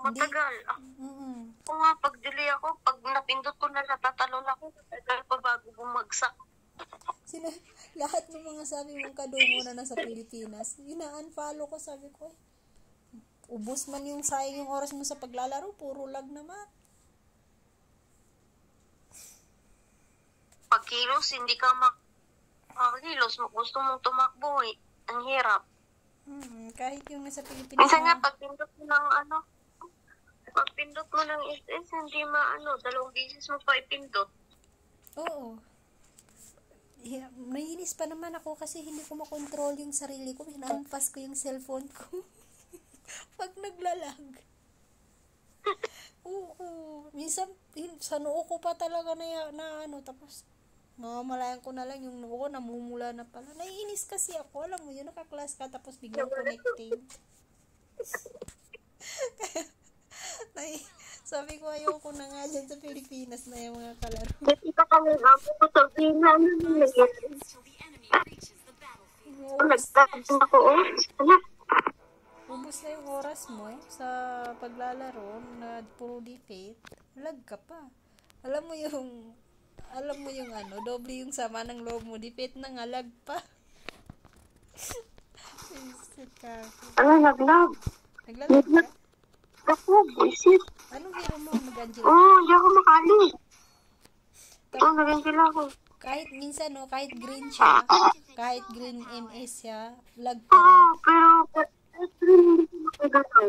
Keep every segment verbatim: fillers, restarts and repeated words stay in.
Hindi. matagal. Mm-mm. Ako nga, pag delay ako, pag napindot ko na natatalon ako, matagal pa bago bumagsak. Sina, lahat ng mga sabi mong kadungo na nasa Pilipinas, ina-unfollow ko, sabi ko, eh, ubos man yung sayang yung oras mo sa paglalaro, puro lag naman. Pag kilos, hindi ka makakilos. Gusto mong tumakbo eh. Ang hirap. Hmm, kahit yung nasa Pilipinas Minsan nga, na, pag pindot mo ng ano, pag pindot mo ng S S, hindi maano, dalawang beses mo pa ipindot. oo. Yeah, naiinis pa naman ako kasi hindi ko makontrol yung sarili ko. Hinampas ko yung cellphone ko. Pag naglalag. Oo. Minsan, hin- sa noo ko pa talaga na, ya- na ano, tapos, mamalayan ko na lang yung noo ko, namumula na pala. Naiinis kasi ako, alam mo yun, nakaklas ka, tapos biglang connecting. Nai, sabi ko, ayoko na nga dyan sa Pilipinas na yung mga kalaro. Kasi pa kami ako ko sabihin na ano nilagyan. Nagtagin ako oh. Ano? Ubus na yung oras mo sa paglalaro na puro defeat, lag ka pa. Alam mo yung, alam mo yung ano, doble yung sama ng loob mo, defeat na nga, lag pa. Isip ka. Ano naglag? Naglalag ka? Ako, buisit. Anong hero mo? Nag-Angela? Oo, oh, hindi ako makali. Oo, Tapos, oh, nag-Angela ako. kahit minsan, no, kahit green siya, kahit green M S siya, lag pa rin. Oo, pero pero hindi ko makagalaw.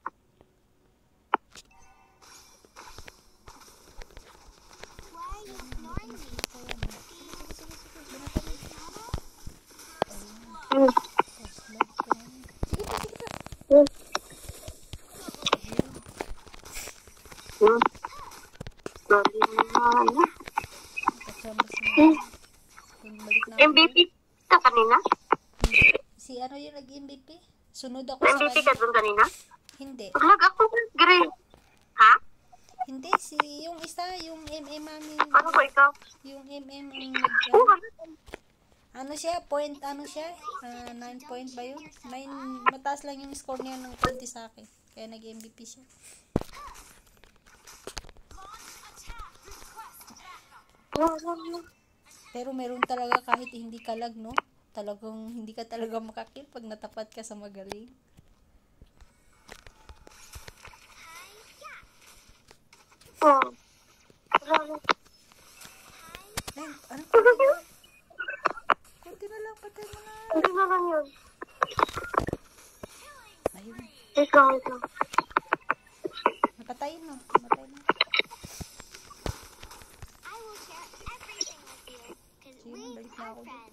Hmm. Hmm. Hmm. Sorry naman. Hmm. Balik na M V P ka kanina? Si ano yung nag-M V P? Sunod ako M sa V P ka kanya. doon kanina? Hindi. Naglag ako ng green. Ha? Hindi, si yung isa, yung M M namin, Ano ba ikaw? yung M M ang nag, Oo, ano, ano? ano siya, point, ano siya, ah, nine point ba yun? nine, mataas lang yung score niya ng konti sa akin. Kaya nag-M V P siya. Pero meron talaga kahit hindi ka lag, no? Talagang hindi ka talaga makakill pag natapat ka sa magaling. Oo. Ay, ano konti na lang? Konti na lang, patay mo na. Hindi na lang yun. Ayun, Ikaw, ikaw. napatay no, napatay na. Sige, balik na ako dun.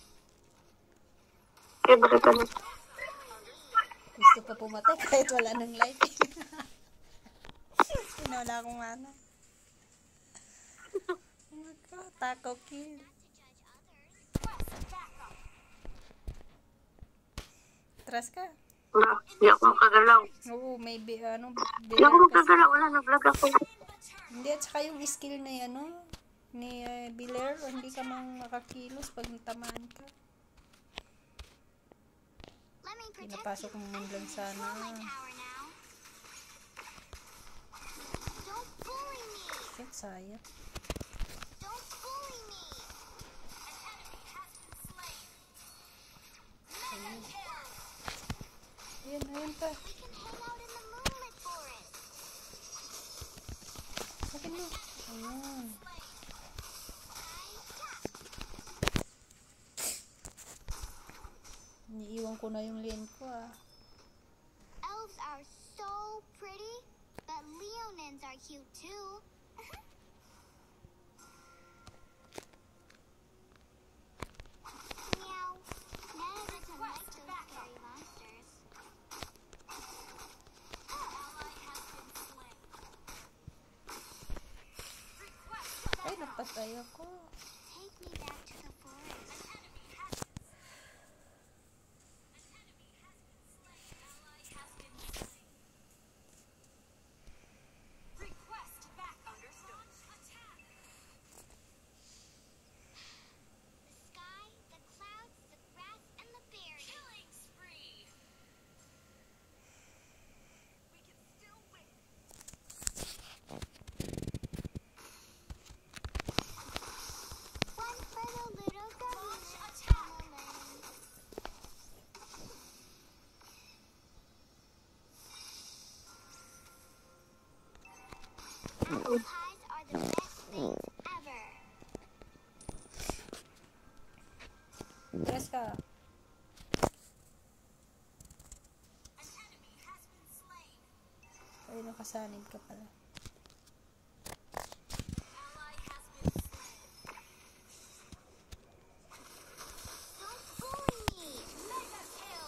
Okay, bakit ka na? Gusto pa pumatay kahit wala nang life. Wala akong mana. Oh my God, takaw kill. Trust ka? Wala, hindi ako makagalaw. Oo, maybe, ano, Hindi ako Biller kasi. makagalaw, wala, nag-vlog ako. Hindi, at saka yung skill na yan, ano, ni uh, Biller, hindi ka mang makakilos pag natamaan ka. Pinapasok mo man lang sana. Shit, sayang. Ayun. Ayun, ayun pa. Sakin mo. Ayun. Iniiwan ko na yung lane ko ah. Elves are so pretty, but Leonins are cute too. Meow. Nana doesn't like those scary monsters. Ay, napatay ako. Take me back to the forest. The sky, the clouds, the grass, and the berries. Killing spree. We can still win. Apple pies are the best things ever. Tres ka. Ay, nakasanib ka pala. Don't bully me. Mega kill.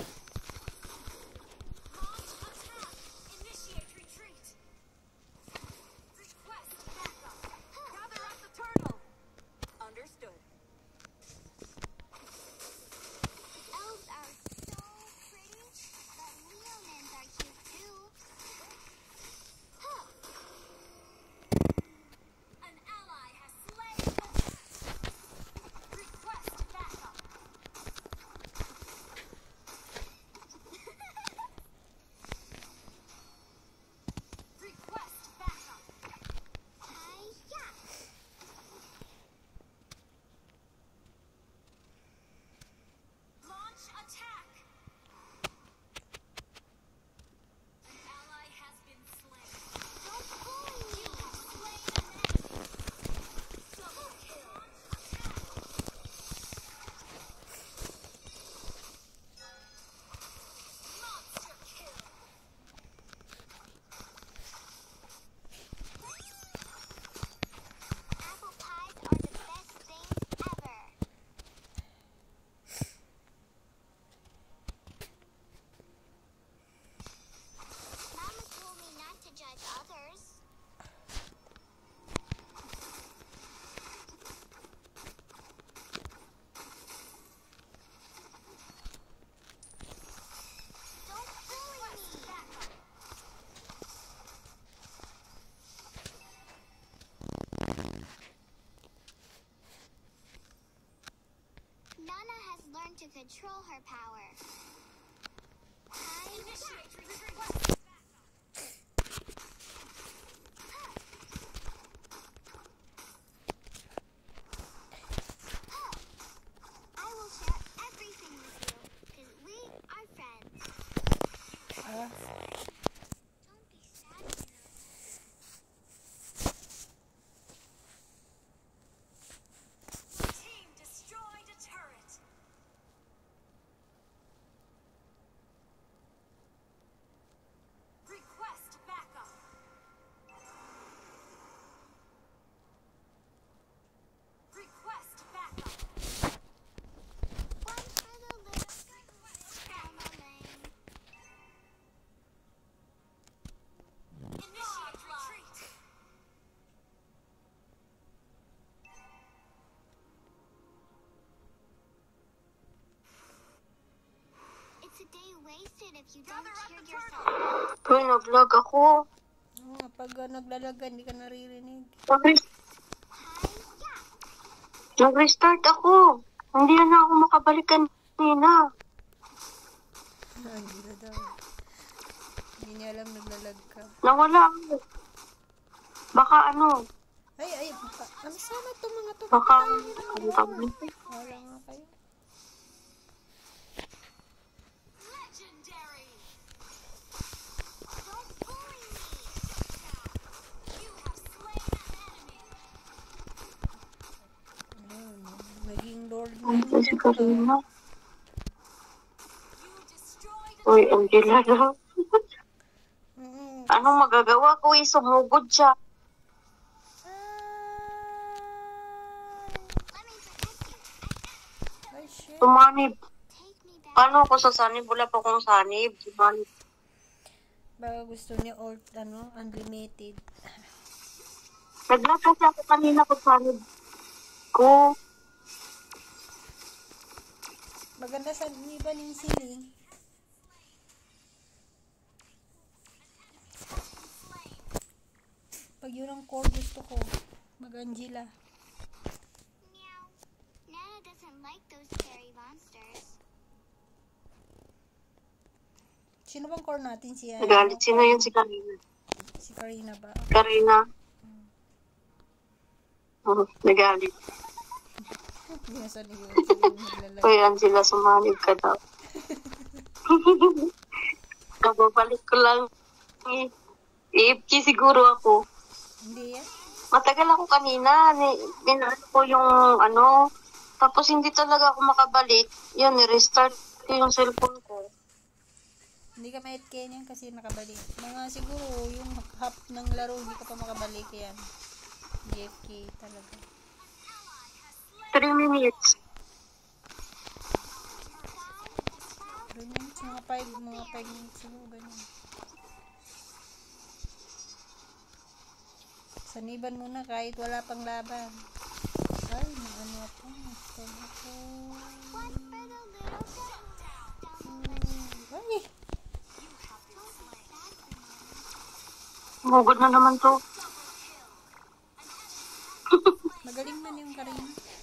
Launch attack. Initiate retreat. Request backup. Gather at the turtle. Understood. Elves are so pretty, but leonins are cute too. Huh. An ally has slain the dragon. Request backup. Request backup. Hi-ya. Launch attack. An ally has been slain. Don't bully me. You have slain an enemy. Double kill. Monster kill. Apple pies are the best things ever. Mama told me not to judge others. Don't bully me. Nana has learned to control her power. Hi-ya. Initiate retreat. I will share everything with you, because we are friends. Ah, Don't be sad, you know. Your team destroyed a turret. Request backup. Request backup. One for the little family. Initiate retreat. It's a day wasted if you don't Gather at cheer the yourself. Uy, nag-vlog ako. oo nga, pag uh, naglalaga, hindi ka naririnig. Nag-res- Hi-ya. Nag-restart ako. Hindi na ako makabalik kanina. Ah, hindi na daw. Hindi niya alam naglalag ka. Nawala ako. Baka ano, Ay, ay, baka, ano sana itong mga to? baka, Tayo nila ano mga- tawag nito? Wala nga kayo. Legendary. Don't bully me. You have slain an enemy. Ayun, naging lord na Ano yung si to. Karina? You destroyed a Uy, turret. Angela daw. Mm. Anong magagawa ko? Eh, sumugod siya. Let me protect you. Ay, shit. Sumanib. Take me back. Paano ako sa sanib? Wala pa akong sanib. Sumanib. Baka gusto niya alt, ano, unlimited. Nag-lag kasi ako kanina pag sanib ko. Maganda sa iba ng siling. Pag yun ang core gusto ko, mag-Angela. Meow. Nana doesn't like those scary monsters. Sino bang core natin? Si, ano, Nagalit. Sino yun si Karina? si Karina ba? Karina. Oh, nagalit. Binasan niyo yung siling naglalag. Uy, Angela, sumanib ka daw. Kababalik ko lang. Eh, A F K siguro ako. Hindi yan. Matagal ako kanina, ni, binano ko yung ano, tapos hindi talaga ako makabalik. Yun, ni-restart ko yung cellphone ko. Hindi ka ma-eight K niyan kasi nakabalik. Mga siguro yung half ng laro hindi ka pa makabalik yan. G F K talaga. Three minutes. three minutes, mga five, mga five minutes siguro ganyan. Saniban muna kahit wala pang laban. Ay, ano ako. Ano ako. Ay, Bugod na naman to. magaling man yung Karina.